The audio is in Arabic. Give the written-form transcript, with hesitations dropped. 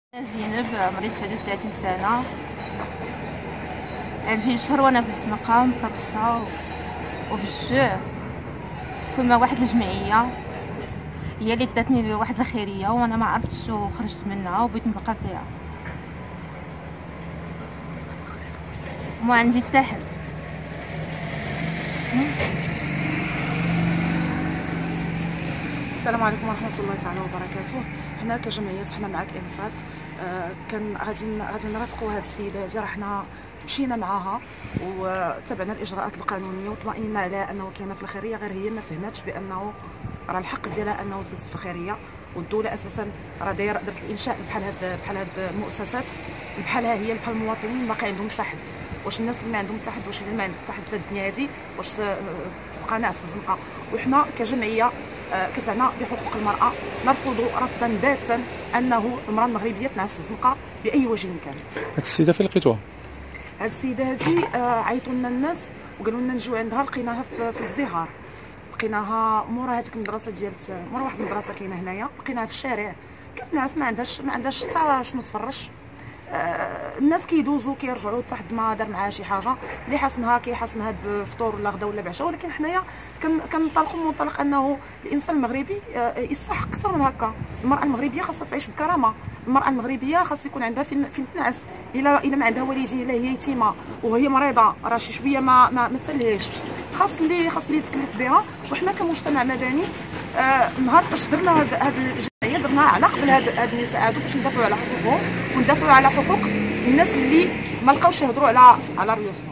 زينب، عمري 39 سنة. عندي شهر وانا في الزنقة مكرفسة وفي الجوع. كل ما واحد الجمعية هي اللي داتني واحد الخيرية وانا ما عرفتش وخرجت منها وبغيت نبقى فيها. ما عندي حتى حد. السلام عليكم ورحمه الله تعالى وبركاته. حنا كجمعيه حنا معاك انصات. كان غادي نرافقوا هذه السيده هذه. رحنا مشينا معاها وتبعنا الاجراءات القانونيه وطمئنا على انه كاينه في الخيريه، غير هي ما فهمتش بانه راه الحق ديالها انه تجلس في الخيريه، والدوله اساسا راه درت الانشاء بحال هاد المؤسسات بحالها هي بحال المواطنين باقي عندهم حتى حد. واش الناس اللي ما عندهم حتى حد، واش اللي ما عندك حتى حد في الدنيا هذه، واش تبقى ناعس في الزنقه؟ وحنا كجمعيه كتعنى بحقوق المراه نرفض رفضا باتا انه المراه المغربيه تنعس في الزنقه باي وجه كان. هاد السيده فين لقيتوها؟ هاد السيده هادي عيطوا لنا الناس وقالوا لنا نجيو عندها. لقيناها في الزهار، لقيناها مورا هذيك المدرسه ديال مورا واحد المدرسه كاينه هنايا. لقيناها في الشارع كتنعس، ما عندهاش حتى شنو تفرش. الناس كيدوزوا كيرجعوا حتى حد ما دار معاها شي حاجه اللي حسنها كيحسنها بفطور ولا غدا ولا بعشاء. ولكن حنايا كننطلقوا من منطلق انه الانسان المغربي يستحق اكثر من هكا. المراه المغربيه خاصها تعيش بكرامه. المراه المغربيه خاص يكون عندها فين تنعس. الا ما عندها والدين، الا هي يتيمه وهي مريضه، راه شي شويه ما تسليهاش. خاص اللي يتكلف بها. وحنا كمجتمع مدني نهار فاش درنا هاد الجمعيه درناها على قبل هاد النساء هادو باش ندافعوا على حقوقهم وندافعوا على حقوق الناس اللي ما لقاوش يهضروا على ريوسهم.